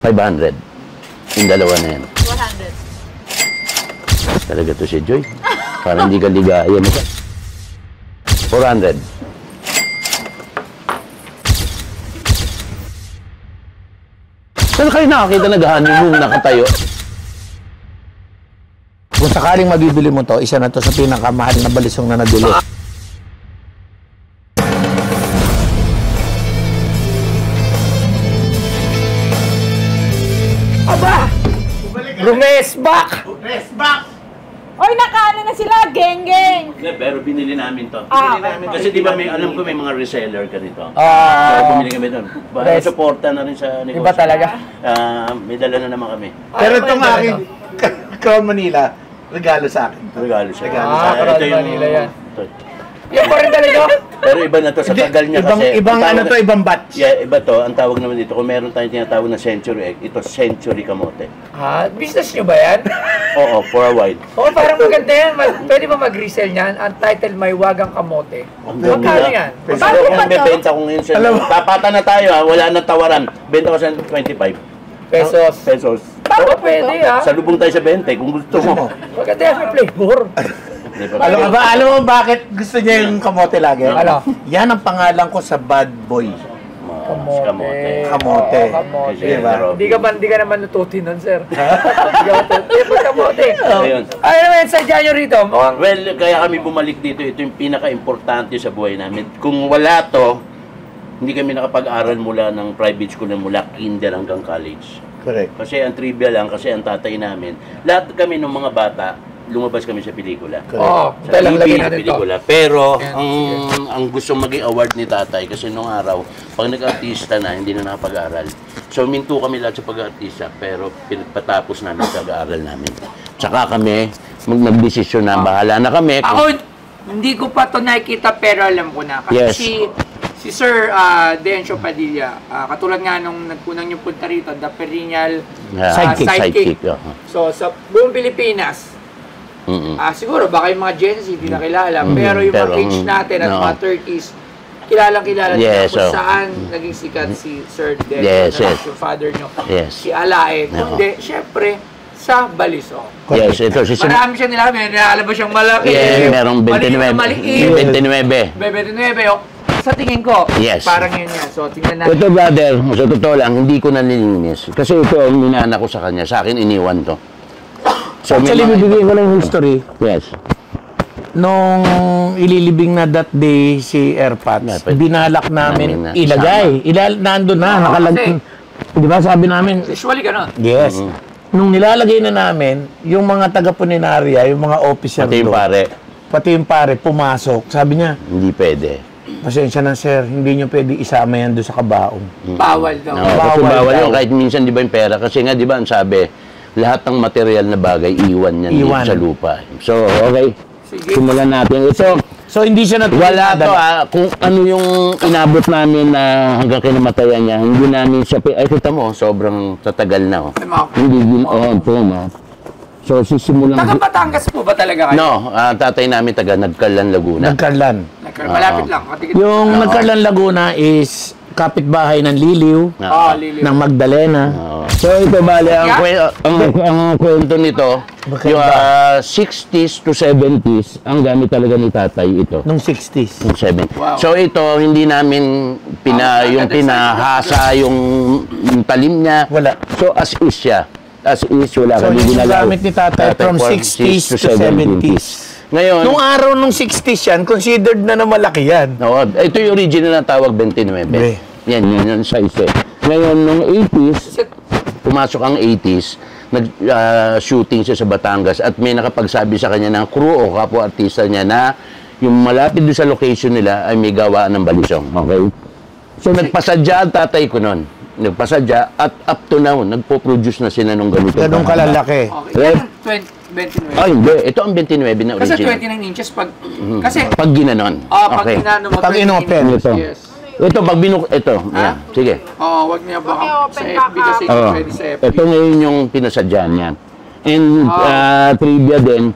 500. Yung dalawa na yan. 100. Talaga to si Joy. Parang hindi ka ligaya mo. 400. Saan kayo nakakita nag-honeymoon nakatayo? Kung sakaling mabibili mo to, isa na to sa pinakamahal na balisong na nabili. Aba! Rumes back! Press back! Oy, nakaano na sila, geng-geng. Pero binili namin to. Ah, Kasi di ba alam ko may mga reseller ka nito. Ah. So bumili kami doon. Para suporta na rin sa negosyo. Iba talaga. May dala na naman kami. Pero itong aking Crown Manila, regalo sa akin. Regalo siya. Crown Manila yan. Yan pa rin talaga. Pero iba na to sa tagal niya kasi. Ibang ano to, ibang batch. Yeah, iba to. Ang tawag naman dito, kung meron tayong tinatawag na century egg, ito century kamote. Ha? Business nyo ba yan? Oo, for a while. Oo, parang maganda yan. Pwede ba mag-resell niyan? Ang title, May Wagang Kamote. Magkano yan? Pero kung may benta ko ngayon sa tapatan na tayo ha, wala nang tawaran. Benta ko sa 25 Pesos. Baka pwede ha. Salubong tayo sa 20 kung gusto mo. Maganda yan, may flavor. Alam mo bakit gusto niya yung kamote lagi? Ano? Yan ang pangalan ko sa bad boy. Kamote. Kamote. Kamote. Diba? Hindi ka naman natuti nun, sir. Hindi ka matuti. Kamote. Ayun. Ano naman, sadya nyo rito? Well, kaya kami bumalik dito. Ito yung pinaka-importante sa buhay namin. Kung wala to, hindi kami nakapag-aral mula ng private school na mula kinder hanggang college. Correct. Kasi ang trivia lang, kasi ang tatay namin, lahat kami ng mga bata, lumabas kami sa pelikula. Oo, Sa lang TV lagyan na natin to. pelikula. Pero, ang gustong maging award ni tatay, kasi nung araw, pag nag-artista na, hindi na nakapag-aral. So, minto kami lahat sa pag-artista, pero pinagpatapos namin sa pag-aaral namin. Tsaka kami, nag-desisyon na, bahala na kami. Ako, hindi ko pa to nakikita pero alam ko na. Kasi Yes. si Sir Dencio Padilla, katulad nga nung nagpunang yung punta rito, the perennial Sidekick. So, sa buong Pilipinas, siguro baka yung mga Gen Z hindi na kilala, pero yung mga age natin at mga 30s, kilalang-kilala nila kung saan naging sikat si Sir Dencio, yung father nyo, si Alae. Kundi, syempre, sa Balisong. Yes, ito si Marami siya nila, may nilalabas siyang malaki. Yes, merong 29. Maliit. 29. 29. Sa tingin ko, parang yun yan. So, tingnan natin. Ito, brother, sa totoo lang, hindi ko na nilinis. Kasi ito, ang minana ko sa kanya. Sa akin, iniwan to. So, actually, bibigyan ko ng history. Yes. Nung ililibing na that day si Airpods, binalak namin ilagay. Nandun na, nakalag. Di ba sabi namin? Usually gano'n. Yes. Nung nilalagay na namin, yung mga taga-puninarya, yung mga officer pati yung pare, pumasok. Sabi niya, hindi pwede. Pasensya na sir, hindi nyo pwede isama yan doon sa kabaong. Bawal daw. Bawal yun. Kahit minsan, di ba yung pera? Kasi nga, di ba, ang sabi, lahat ng material na bagay, iwan yan sa lupa. So, okay. Sige. Simulan natin. So, hindi siya wala to kung ano yung inabot namin na hanggang kinamatayan niya, hindi namin siya, ay kita mo, sobrang tatagal na. Hindi ito na. So, sisimulan. Taga Batangas po ba talaga kayo? No, tatay namin taga Nagcarlan, Laguna. Nagcarlan. Malapit lang. Yung Nagcarlan, Laguna is kapitbahay ng Liliw, ng Magdalena. So ito bale, ang kwento nito, yung 60s to 70s, ang gamit talaga ni tatay ito. Nung 60s. Nung 70s. Wow. So ito, hindi namin yung pinahasa, yung talim niya. Wala. So as is siya. As is, wala kami ginagawa. So gamit ni tatay from 60s to 70s. Ngayon, nung araw nung 60s yan, considered na malaki yan. Oo, ito yung original na tawag 29. Yan yung size eh. Ngayon, nung 80s, pumasok ang 80s, nag-shooting siya sa Batangas at may nakapagsabi sa kanya ng crew o kapwa-artista niya na yung malapit doon sa location nila ay may gawaan ng balisong. Okay? So, nagpasadya ang tatay ko noon. Nagpasadya at up to now, nagpo-produce na sila nung ganito. Ganun kalalaki. Okay. 29. Ay, hindi. Ito ang 29 na original. Kasi 29 inches pag... Kasi... Pag ginanon. Pag ginanon mo, pag inopen. Yes. Ito, pag ito. Yan. Sige. Wag niya baka sa FB kasi pwede sa FB. Ito ngayon yung pinasadyan yan. And trivia din,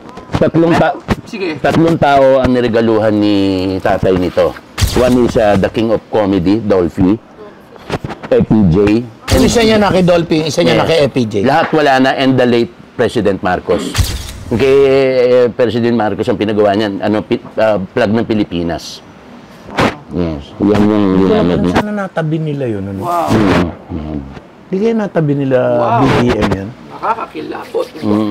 tatlong tao ang niregaluhan ni tatay nito. One is the King of Comedy, Dolphy, FPJ, Yung isa niya na kay Dolphy, isa niya na kay FPJ. Lahat wala na, and the late President Marcos. Kay President Marcos ang pinagawa niyan, flag ng Pilipinas. Yes. Yan yung ginamit niya. Sana natabi nila yun, ano? Wow. Hindi kaya natabi nila BBM yan? Nakakakilapot.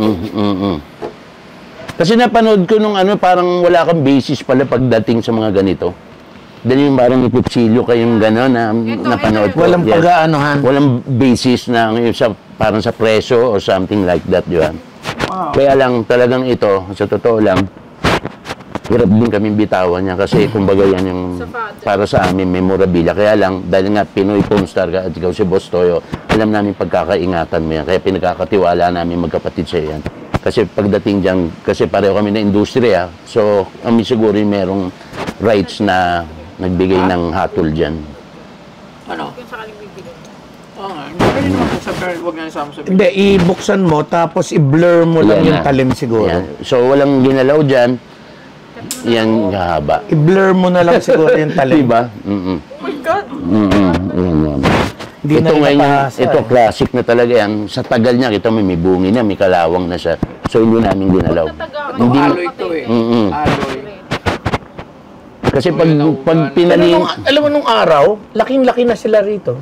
Kasi napanood ko nung parang wala kang basis pala pagdating sa mga ganito. Dahil yung parang ikutsilyo kayong gano'n na napanood ko. Walang pag-aanuhan. Walang basis na parang sa preso or something like that, di ba? Wow. Kaya lang talagang ito, sa totoo lang, hirap din kami bitawan niya kasi kumbaga yan yung para sa amin memorabilia. Kaya lang, dahil nga Pinoy Pornstar ka at ikaw si Boss Toyo, alam namin pagkakaingatan mo yan. Kaya pinagkakatiwala namin magkapatid sa yan. Kasi pagdating dyan, kasi pareho kami na industriya, so kami siguro yung merong rights na nagbigay ng hatol dyan. Ano? Oo nga. Pwede naman kung sabihin, huwag na isama sa video. Hindi, ibuksan mo, tapos i-blur mo lang yung talim siguro. Yan. So walang ginalaw dyan, yan haba. I-blur mo na lang siguro yung talim. Diba? Oh my God! Yan. Hindi na Ito ngayon, napahasa, ito classic na talaga yan. Sa tagal niya, kita mo, may bungi na, may kalawang na siya. So hindi namin ginalaw. Hindi alloy ito eh. Alloy. Kasi pag pinaling... Alam mo nung araw, laking-laki na sila rito.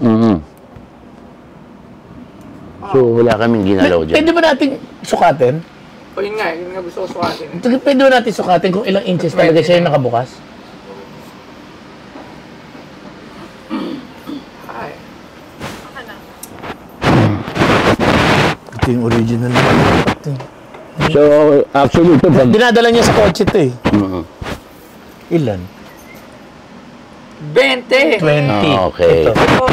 So wala kaming ginalaw dyan. Pwede ba natin sukatin? O yun nga gusto ko sukatin. Pwede ba natin sukatin kung ilang inches talaga siya yung nakabukas? Ay. Ito yung original na. So actually ito pag... Dinadala niya sa kotse ito eh. Ilan? 20! 20. Okay. Ito.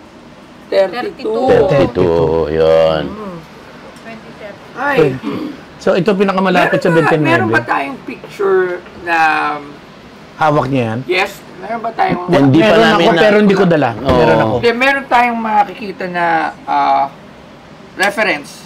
32. 32, yun. Ay. So ito pinakamalapit sa 29. Meron ba tayong picture na... Hawak niya yan? Yes, meron ba tayong... Hindi pa Meron namin ako, pero hindi ko dala. Oo. Meron ako. Hindi, meron tayong makikita na reference.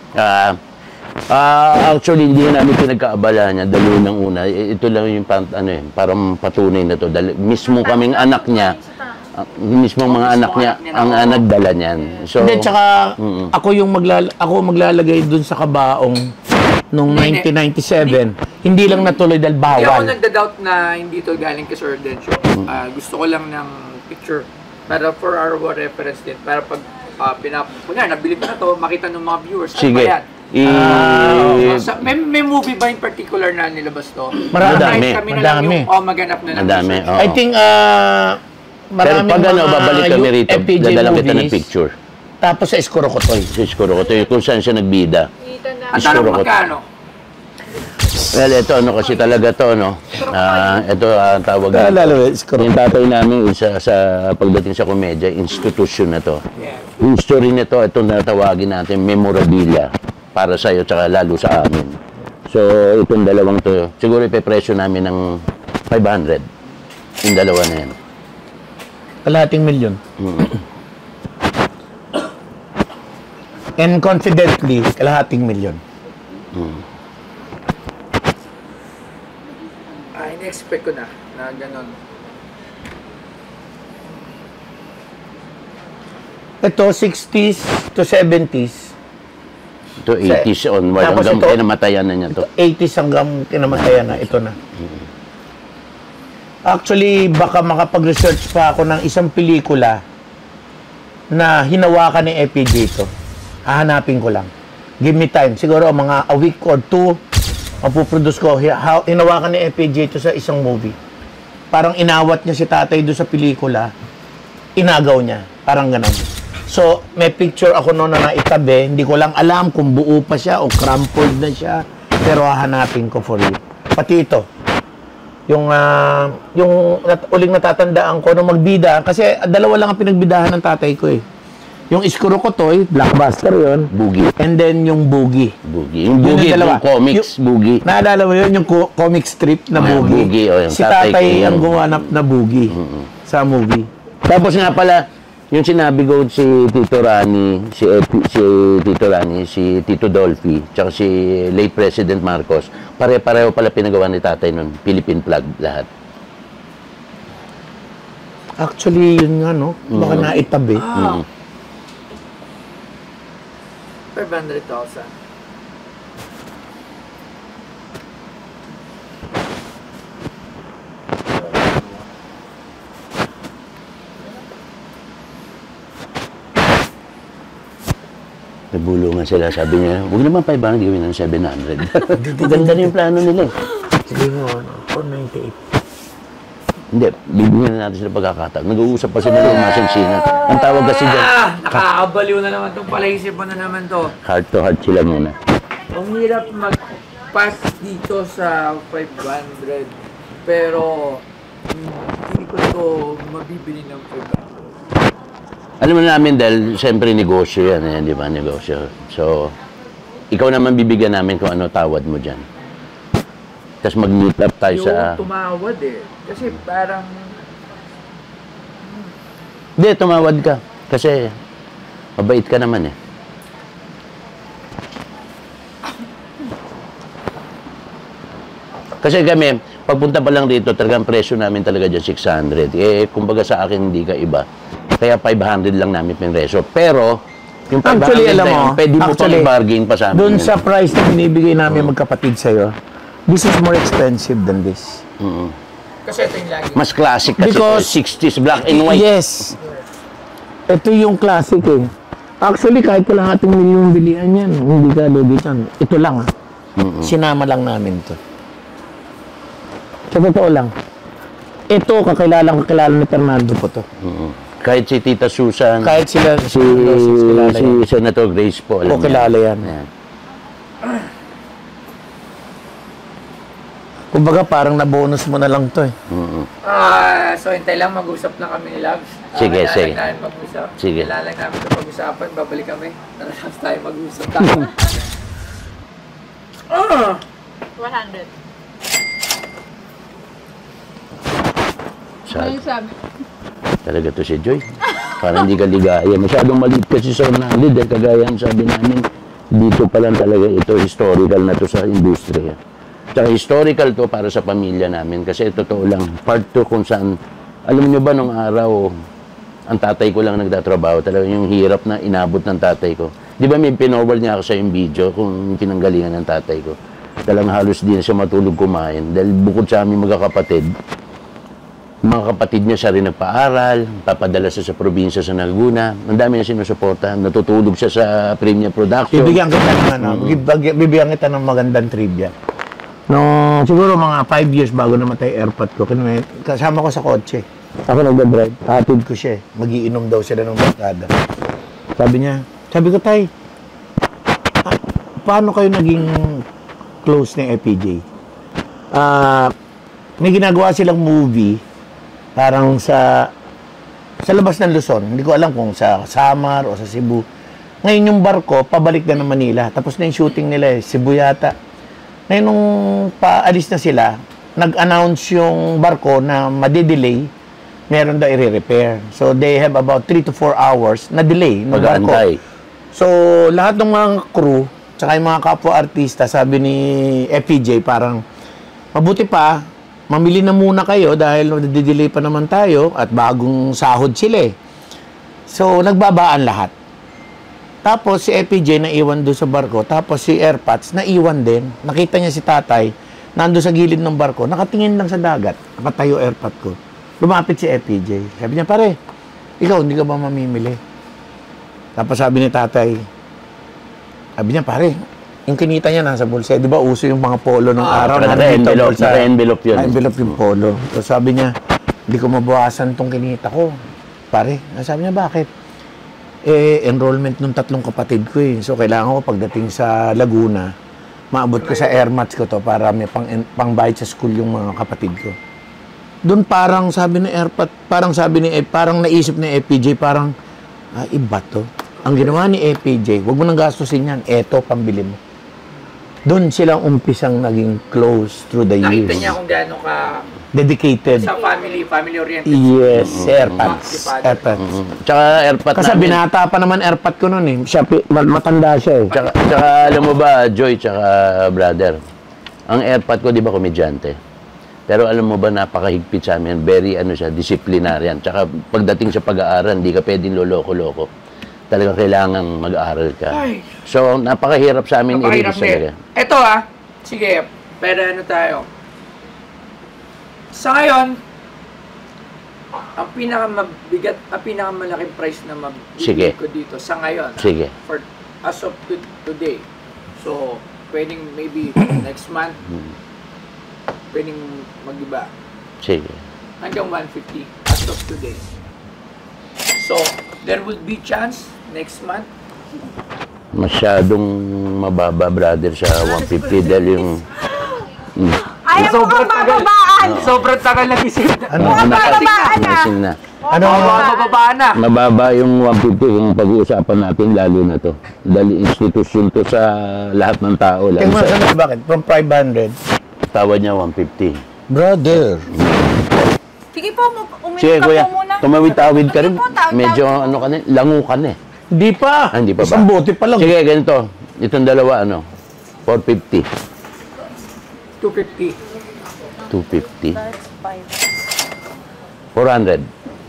Actually, hindi na namin pinagkaabala niya. Dalo ng una. Ito lang yung parang patunay na to. Mismo kaming anak niya, mismo mga anak niya, ang nagdala niyan. So, Hindi, tsaka ako maglalagay dun sa kabaong nung 1997. Hindi lang natuloy dahil Hindi ako bawal. nagda-doubt na hindi ito galing kay Sir Dencio. Gusto ko lang ng picture para for our reference din. Para pag nabili ko na to, makita ng mga viewers. sige. May movie ba in particular na nilabas to? Marami. Kami na lang Madami. yung maganap na Madami. research. I think Pero maraming pag babalik kami rito, FPJ dadala kita ng movies. picture. Tapos sa Iskuro Kotoy. Siguro ko to, kung saan siya nagbida. Ang tanong magkano? Well, ito kasi talaga to, no? Ito ang tawag Naalala mo, dito. Iskuro. Yung tatay namin sa pagdating sa komedya, institusyon na to. Yeah. Yung story nito, ito natawagin natin memorabilia para sa iyo tsaka lalo sa amin. So, itong dalawang to, siguro ipepresyo namin ng 500. Yung dalawa na yan. Kalahating milyon. And confidently, kalahating milyon. In-expect ko na ganon. Ito, 60s to 70s. Ito 80s onward. Tapos Hanggang ito- kinamatayan na niya to. 80s hanggang kinamatayan na. Ito na. Actually, baka makapag-research pa ako ng isang pelikula na hinawakan ni FPJ ito. Hahanapin ko lang. Give me time. Siguro mga a week or two, mapuproduce ko. Hinawakan ni FPJ ito sa isang movie. Parang inawat niya si tatay doon sa pelikula. Inagaw niya. Parang ganun. So, may picture ako noon na naitabi. Hindi ko lang alam kung buo pa siya o crumpled na siya. Pero hahanapin ko for you. Pati ito. Yung uling natatandaan ko nung magbida. Kasi dalawa lang ang pinagbidahan ng tatay ko eh. Yung Iskuro Kotoy, blockbuster yun. Boogie. And then yung Boogie. Boogie. Yung Boogie, Yun yung dalawa. yung comics, Boogie. Naalala mo yun, yung comic strip na Boogie. Boogie, yung Si tatay tatay ko ang yun. gumanap na Boogie sa movie. Tapos nga pala, yung sinabi ko si Tito Rani, si Tito Dolphy, tsaka si late President Marcos, pare-pareho pala pinagawa ni tatay nun, Philippine flag lahat. Actually, yun nga, no? Baka naitabi. 500,000. Nabulungan sila, sabi niya, huwag naman 500, gawin ng 700. Ganda na yung plano nila eh. Sige mo, 498. Hindi, bibigyan na natin sila pagkakataon. Nag-uusap pa sila ng masinsinan. Ang tawag kasi dyan, Nakakabaliw na naman itong palaisipan na naman to. heart to heart sila muna. Ang hirap mag-pass dito sa 500. Pero, hindi ko to mabibili ng 500. Alam mo namin dahil siyempre negosyo yan, di ba? Negosyo. So, ikaw naman bibigyan namin kung ano tawad mo dyan. Tapos mag-meet up tayo sa... Yung tumawad eh. Kasi parang... Hindi, tumawad ka. Kasi mabait ka naman eh. Kasi kami, pagpunta pa lang dito, talagang presyo namin talaga dyan 600. Eh, kumbaga sa akin hindi ka iba. Kaya 500 lang namin pinresyo. Pero, yung 500 Actually, alam na yun, mo, pwede mo pang bargain pa sa amin. Doon yun. sa price na binibigay namin magkapatid sa'yo, this is more expensive than this. Kasi ito yung lagi. Mas classic kasi Because- 60s, black and white. Yes. Ito yung classic eh. Actually, kahit kalahating milyong bilihan yan, hindi ka lugi dyan. Ito lang ah. Sinama lang namin to. Sa totoo lang. Ito, kakilala ni Fernando po to. Kahit si Tita Susan, Kahit sila, si Senator Grace po. O, kilala yan. Yan. Kumbaga, parang na-bonus mo na lang to eh. So hintay lang, mag-usap na kami ni Labs. Sige, sige. Kailangan namin mag-usap. Sige. Kailangan namin ito pag-usapan. Babalik kami. Tapos tayo mag-usap. 100. Sa, Ano yung sabi? talaga to si Joy. Parang hindi ka ligaya. Masyadong maliit kasi sa Ronaldo. Dahil kagaya ang sabi namin, dito pa lang talaga ito, historical na to sa industriya. Tsaka historical to para sa pamilya namin. Kasi totoo lang, part to kung saan, alam nyo ba nung araw, ang tatay ko lang nagtatrabaho. Talaga yung hirap na inabot ng tatay ko. Di ba may pinoward niya ako sa yung video kung pinanggalingan ng tatay ko. Talagang halos din siya matulog kumain. Dahil bukod sa aming magkakapatid, mga kapatid niya siya rin nagpaaral, papadala siya sa probinsya sa Laguna. Ang dami niya sinusuporta. Natutulog siya sa Premier Production. Bibigyan kita ng ano, bibigyan kita ng magandang trivia. No, siguro mga 5 years bago namatay airpot ko, kasama ko sa kotse. Ako nagda-drive. Hatid ko siya. Magiinom daw sila ng barkada. Sabi ko, tay, paano kayo naging close ni FPJ? May ginagawa silang movie, parang sa labas ng Luzon. Hindi ko alam kung sa Samar o sa Cebu. Ngayon yung barko, pabalik na ng Manila. Tapos na yung shooting nila eh, Cebu yata. Ngayon nung paalis na sila, nag-announce yung barko na madidelay, meron daw i-repair. So they have about 3 to 4 hours na delay ng barko. Pag-aantay. So lahat ng mga crew, tsaka yung mga kapwa-artista, sabi ni FPJ, parang mabuti pa, mamili na muna kayo dahil nadidelay pa naman tayo at bagong sahod sila eh. So nagbabaan lahat. Tapos si FPJ naiwan doon sa barko. Tapos si Airpods naiwan din. Nakita niya si tatay, nando sa gilid ng barko, nakatingin lang sa dagat. Nakatayo Airpod ko. Lumapit si FPJ. Sabi niya, pare, ikaw hindi ka ba mamimili? Tapos sabi ni tatay, sabi niya, pare, yung kinita niya nasa bulsa. Di ba uso yung mga polo ng araw? Naka-envelope yun. Naka-envelope yung polo. So sabi niya, hindi ko mabawasan tong kinita ko. Pare, sabi niya, bakit? Enrollment ng 3 kapatid ko eh. So, kailangan ko pagdating sa Laguna, maabot ko sa airmats ko to para may pangbayad sa school yung mga kapatid ko. Doon parang sabi ni Airpat, parang naisip ni FPJ, parang, iba to. Ang ginawa ni FPJ, huwag mo nang gastusin yan, eto, pambili mo. Doon silang umpisang naging close through the years. Nakita niya kung gaano ka dedicated. sa family-oriented. Yes, Airpods. Tsaka airpot Kasi binata pa naman airpot ko noon eh. Siya, matanda siya eh. Tsaka alam mo ba, Joy, tsaka brother, ang airpot ko, di ba, komedyante? Pero alam mo ba, napakahigpit sa amin. Very, disciplinarian. Tsaka pagdating sa pag-aaral, hindi ka pwedeng loloko-loko. talagang kailangan mag-aaral ka. Ay. So, napakahirap sa amin Napakahirap i-release talaga. Ito sige, pero ano tayo. Sa ngayon, ang pinakamabigat, ang pinakamalaking price na Sige. mabibili ko dito sa ngayon. Sige. For as of today. So, pwedeng maybe next month, pwedeng mag-iba. Sige. Hanggang 150 as of today. So, there will be chance next month. Masyadong mababa, brother, sa 150 dahil yung... Ayaw mo kang bababaan! Sobrang tagal na isip. Ano? Bababaan na! Nasin na. Ano? Mababaan na. Mababa yung 150 kung pag-uusapan natin, lalo na to. Dahil institusyon to sa lahat ng tao. Tingnan mo sa bakit? From 500. Tawad niya 150. Brother. Sige po, Sige, uminom ka kuya, po muna. tumawid-tawid ka rin. Sige po, tawid-tawid Medyo po. ano ka na, lango ka na eh. Hindi pa. Hindi pa ba? Isang bote pa lang. Sige, ganito. Itong dalawa, 450. 250. 250. That's 5. 400.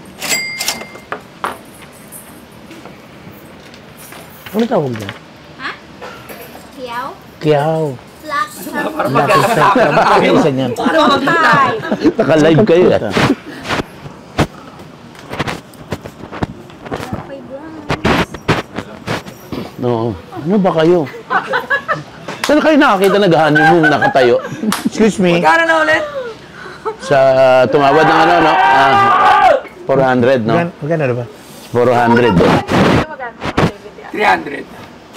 Ano tawag niya? Ha? Kiyaw? Kiyaw. Flax. Isa niyan. Naka-live kayo eh. No. Ano ba kayo? Saan kayo nakakita nag-honeymoon nakatayo? Excuse me. Magkano na ulit? Sa tumawad ng 400, no? Magkano na ba? 400, eh. 300.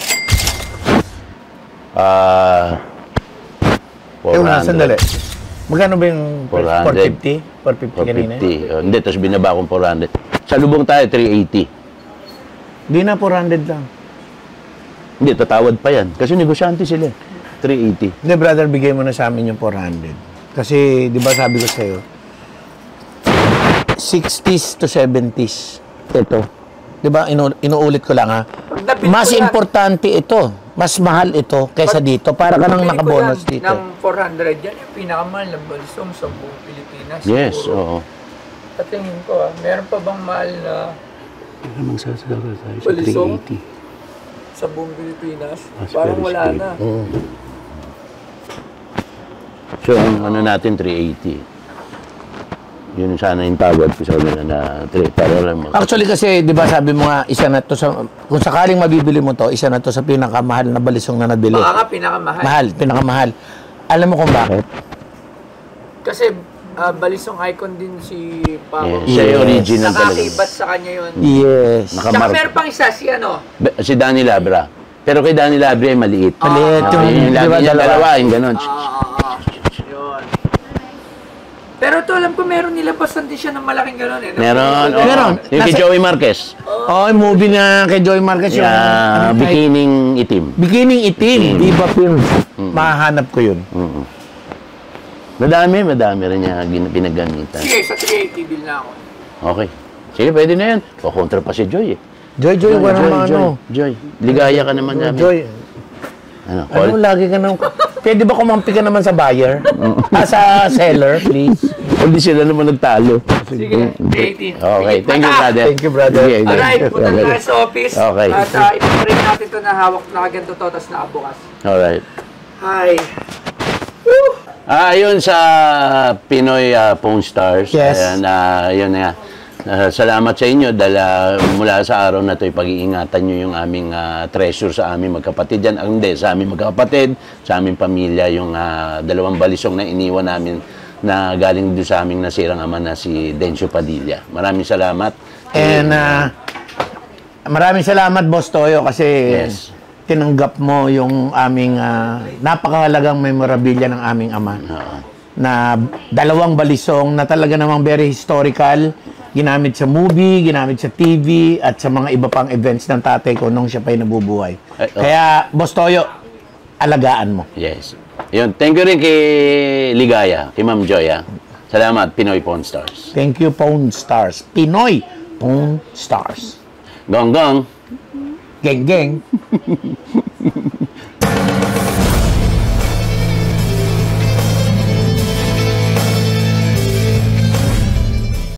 Sandali. 400. Magkano ba yung 400? 450? 450 kanina? 450. Hindi, tapos binaba akong 400. Sa lubong tayo, 380. Hindi na 400 lang. Hindi, tatawad pa yan. Kasi negosyante sila. 380. Hindi, brother, bigay mo na sa amin yung 400. Kasi, di ba sabi ko sa'yo, 60s to 70s. Ito. Di ba, inuulit ko lang ha. Mas importante ito. Mas mahal ito kaysa dito. Para ka nang nakabonus dito. Ng 400, yan yung pinakamahal na balsong sa buong Pilipinas. Yes, siguro. oo. Patingin ko meron pa bang mahal na Namang sasakal tayo sa Balisong? 380. sa buong Pilipinas? That's Parang very wala steep. na. So, ang ano natin, 380. Yun sana yung tawad ko sa kanila na 3. Para lang Actually kasi, di ba sabi mo nga, isa na to sa, kung sakaling mabibili mo to, isa na to sa pinakamahal na balisong na nabili. Baka nga pinakamahal. Pinakamahal. Alam mo kung bakit? Kasi balisong icon din si Pao. Siya yung original talaga. Nakakibat sa kanya yun. Yes. Tsaka meron pang isa, si ano? Si Danny Labra. Pero kay Danny Labra ay maliit. Maliit yung, Yung di lagi ba, niya dalawa? dalawa, yung gano'n. Yun. Pero ito alam ko meron nilabasan din siya ng malaking gano'n eh. Meron. oo. Meron. Yung kay Nasa- Joey Marquez. Oh, yung movie na kay Joey Marquez yung... ano, Bikining itim. Bikining itim. Diva Films. Mahanap ko yun. Madami rin niya pinagamitan. Sige, sa 380 bill na ako. Okay. Sige, pwede na yan. Kukontra pa si Joy eh. Joy, wala naman ano. Joy. Ligaya ka naman namin. Joy. Ano, Ano, call? lagi ka nang... Pwede ba kumampi ka naman sa buyer? Sa seller, please? Hindi sila naman nagtalo. Sige, 380. Okay, thank you, brother. Thank you, brother. Sige, Alright, punta okay. tayo sa office. Okay. At ipaparin natin ito na hawak na kaganto to, tapos nakabukas. Alright. Hi. Yun sa Pinoy Phone Stars. Yes. Ayan, yun nga. Salamat sa inyo dahil mula sa araw na ito, pag-iingatan nyo yung aming treasure sa aming magkapatid yan. Hindi, sa aming magkapatid, sa aming pamilya, yung dalawang balisong na iniwan namin na galing doon sa aming nasirang ama na si Dencio Padilla. Maraming salamat. And maraming salamat, Boss Toyo, kasi Yes. tinanggap mo yung aming napakahalagang memorabilia ng aming ama. Na dalawang balisong na talaga namang very historical. Ginamit sa movie, ginamit sa TV, at sa mga iba pang events ng tatay ko nung siya pa'y nabubuhay. Kaya, Boss Toyo, alagaan mo. Yes. Yun. Thank you rin kay Ligaya, kay Ma'am Joya. Salamat, Pinoy Pawn Stars. Thank you, Pawn Stars. Pinoy Pawn Stars. Gong gong. Geng, geng.